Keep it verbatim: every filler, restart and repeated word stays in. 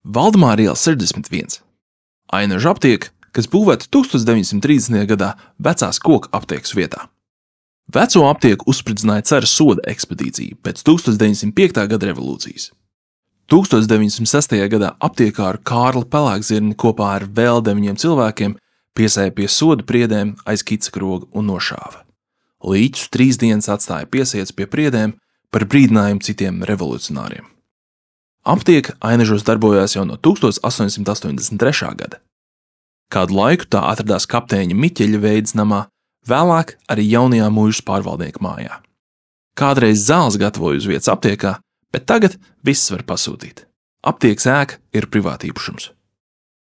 Valdemāra iela sešdesmit viens. Ainažu aptieka, kas būvēta tūkstoš deviņsimt trīsdesmitajā gadā vecās koku aptiekas vietā. Veco aptieku uzspridzināja cara soda ekspedīcija pēc tūkstoš deviņsimt piektā gada revolūcijas. tūkstoš deviņsimt sestajā gadā aptiekāru Kārli Pelēkzirni kopā ar vēl deviņiem cilvēkiem piesēja pie soda priedēm aiz kicakroga un nošāva. Līķus trīs dienas atstāja piesiets pie priedēm par brīdinājumu citiem revolucionāriem. Aptieka Ainažos darbojās jau no tūkstoš astoņsimt astoņdesmit trešā gada. Kādu laiku tā atradās kapteiņa Miķeļa Veides namā, vēlāk arī jaunajā muižas pārvaldnieka mājā. Kādreiz zāles gatavoja uz vietas aptiekā, bet tagad viss var pasūtīt. Aptiekas ēka ir privātīpašums.